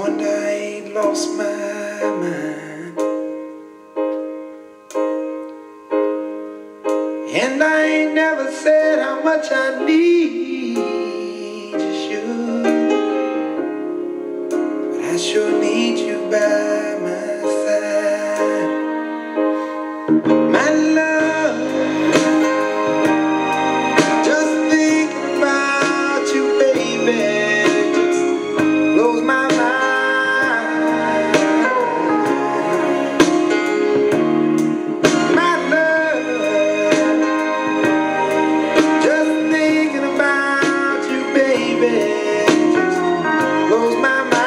wonder I ain't lost my mind. And I ain't never said how much I need you, but I sure need you by my side. My love, just thinking about you, baby, just blows my mind. My love, just thinking about you, baby, just blows my mind.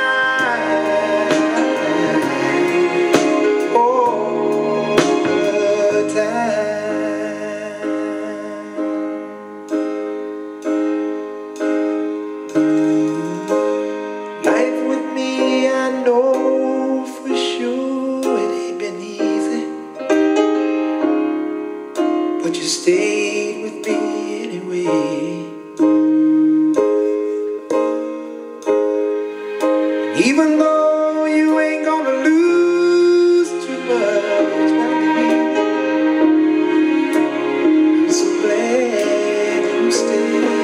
All the time. Life with me, I know for sure it ain't been easy, but you stayed with me anyway. Even though you ain't gonna lose too much, I'm so glad you stayed.